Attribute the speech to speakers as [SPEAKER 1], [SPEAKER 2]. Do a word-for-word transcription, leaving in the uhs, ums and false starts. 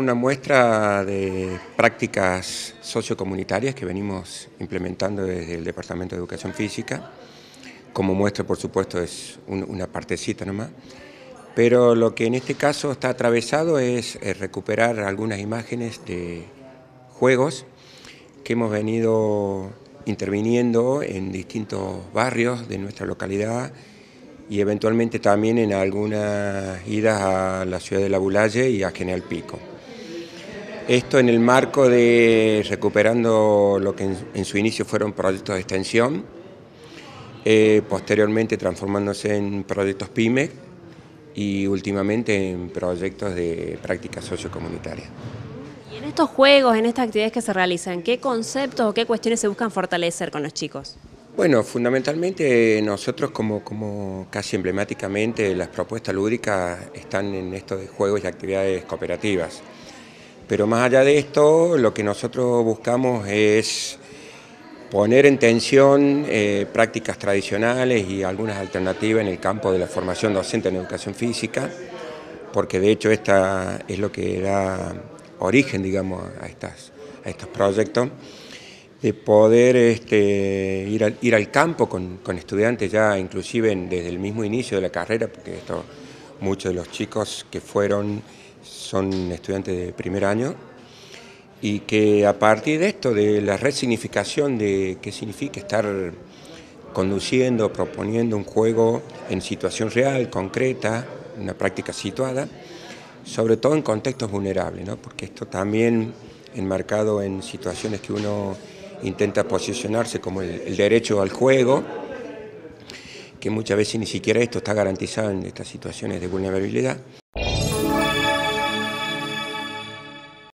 [SPEAKER 1] Una muestra de prácticas sociocomunitarias que venimos implementando desde el Departamento de Educación Física. Como muestra, por supuesto, es un, una partecita nomás. Pero lo que en este caso está atravesado es, es recuperar algunas imágenes de juegos que hemos venido interviniendo en distintos barrios de nuestra localidad y eventualmente también en algunas idas a la ciudad de La Bulaye y a General Pico. Esto en el marco de recuperando lo que en, en su inicio fueron proyectos de extensión, eh, posteriormente transformándose en proyectos PYME y últimamente en proyectos de práctica sociocomunitaria.
[SPEAKER 2] Y en estos juegos, en estas actividades que se realizan, ¿qué conceptos o qué cuestiones se buscan fortalecer con los chicos?
[SPEAKER 1] Bueno, fundamentalmente nosotros como, como casi emblemáticamente las propuestas lúdicas están en esto de juegos y actividades cooperativas. Pero más allá de esto, lo que nosotros buscamos es poner en tensión eh, prácticas tradicionales y algunas alternativas en el campo de la formación docente en educación física, porque de hecho esta es lo que da origen, digamos, a, estas, a estos proyectos, de poder este, ir, al, ir al campo con, con estudiantes ya inclusive en, desde el mismo inicio de la carrera, porque esto, muchos de los chicos que fueron son estudiantes de primer año, y que a partir de esto, de la resignificación de qué significa estar conduciendo, proponiendo un juego en situación real, concreta, una práctica situada, sobre todo en contextos vulnerables, ¿no? Porque esto también enmarcado en situaciones que uno intenta posicionarse como el, el derecho al juego, que muchas veces ni siquiera esto está garantizado en estas situaciones de vulnerabilidad.